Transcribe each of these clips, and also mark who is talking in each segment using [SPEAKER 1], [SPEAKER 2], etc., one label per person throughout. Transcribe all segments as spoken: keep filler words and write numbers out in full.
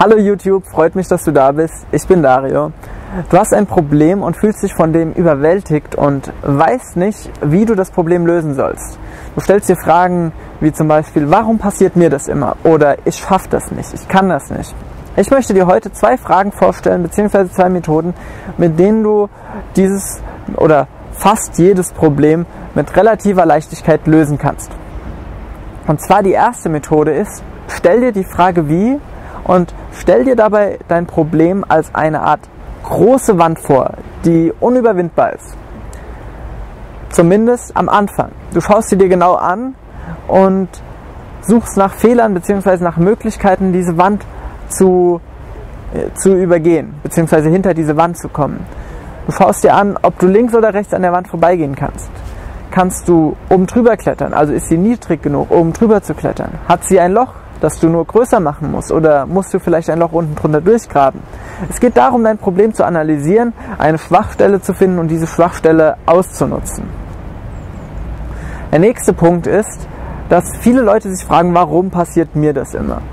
[SPEAKER 1] Hallo YouTube, freut mich, dass du da bist. Ich bin Dario. Du hast ein Problem und fühlst dich von dem überwältigt und weißt nicht, wie du das Problem lösen sollst. Du stellst dir Fragen wie zum Beispiel, warum passiert mir das immer? Oder ich schaffe das nicht, ich kann das nicht. Ich möchte dir heute zwei Fragen vorstellen, beziehungsweise zwei Methoden, mit denen du dieses oder fast jedes Problem mit relativer Leichtigkeit lösen kannst. Und zwar die erste Methode ist, stell dir die Frage wie und stell dir dabei dein Problem als eine Art große Wand vor, die unüberwindbar ist. Zumindest am Anfang. Du schaust sie dir genau an und suchst nach Fehlern bzw. nach Möglichkeiten, diese Wand zu, äh, zu übergehen, bzw. hinter diese Wand zu kommen. Du schaust dir an, ob du links oder rechts an der Wand vorbeigehen kannst. Kannst du oben drüber klettern, also ist sie niedrig genug, oben drüber zu klettern? Hat sie ein Loch, das du nur größer machen musst, oder musst du vielleicht ein Loch unten drunter durchgraben? Es geht darum, dein Problem zu analysieren, eine Schwachstelle zu finden und diese Schwachstelle auszunutzen. Der nächste Punkt ist, dass viele Leute sich fragen, warum passiert mir das immer?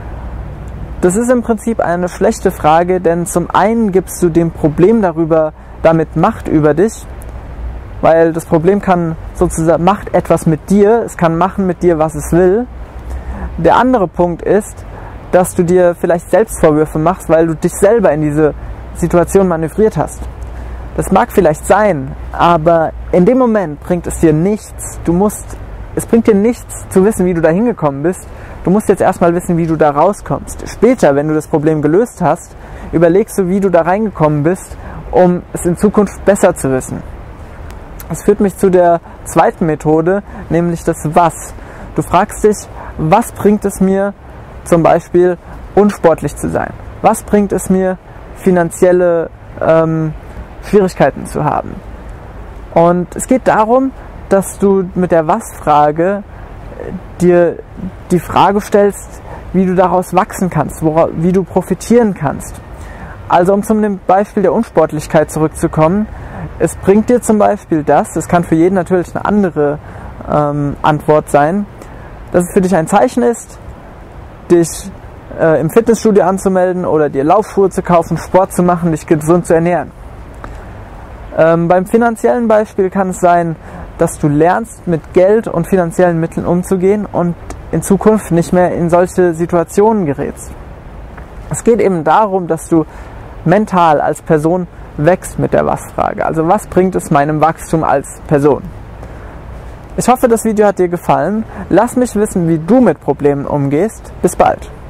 [SPEAKER 1] Das ist im Prinzip eine schlechte Frage, denn zum einen gibst du dem Problem darüber damit Macht über dich, weil das Problem kann sozusagen, macht etwas mit dir, es kann machen mit dir, was es will. Der andere Punkt ist, dass du dir vielleicht Selbstvorwürfe machst, weil du dich selber in diese Situation manövriert hast. Das mag vielleicht sein, aber in dem Moment bringt es dir nichts. Du musst, es bringt dir nichts zu wissen, wie du da hingekommen bist. Du musst jetzt erstmal wissen, wie du da rauskommst. Später, wenn du das Problem gelöst hast, überlegst du, wie du da reingekommen bist, um es in Zukunft besser zu wissen. Das führt mich zu der zweiten Methode, nämlich das Was. Du fragst dich, was bringt es mir, zum Beispiel unsportlich zu sein? Was bringt es mir, finanzielle ähm, Schwierigkeiten zu haben? Und es geht darum, dass du mit der Was-Frage dir die Frage stellst, wie du daraus wachsen kannst, wora, wie du profitieren kannst. Also um zum Beispiel der Unsportlichkeit zurückzukommen, es bringt dir zum Beispiel das, das kann für jeden natürlich eine andere ähm, Antwort sein, dass es für dich ein Zeichen ist, dich äh, im Fitnessstudio anzumelden oder dir Laufschuhe zu kaufen, Sport zu machen, dich gesund zu ernähren. Ähm, beim finanziellen Beispiel kann es sein, dass du lernst, mit Geld und finanziellen Mitteln umzugehen und in Zukunft nicht mehr in solche Situationen gerätst. Es geht eben darum, dass du mental als Person wächst mit der Was-Frage. Also was bringt es meinem Wachstum als Person? Ich hoffe, das Video hat dir gefallen. Lass mich wissen, wie du mit Problemen umgehst. Bis bald.